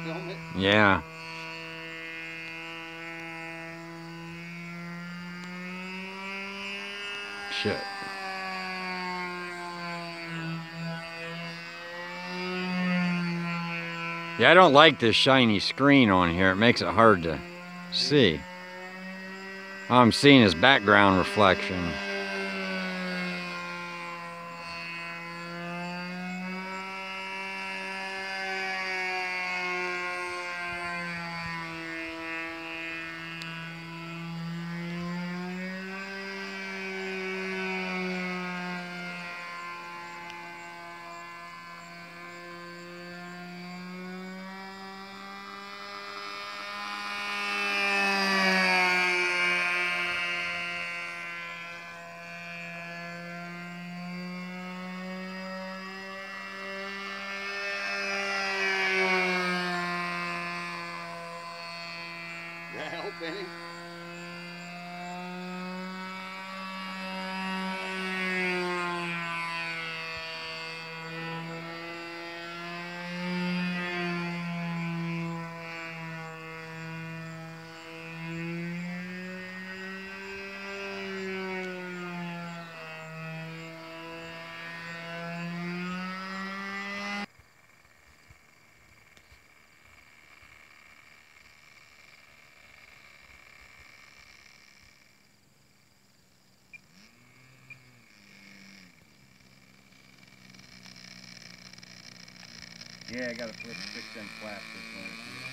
film it? Yeah. Shit. Yeah, I don't like this shiny screen on here. It makes it hard to see. All I'm seeing is background reflection. Did that help any? Yeah, I gotta fix them plastic ones.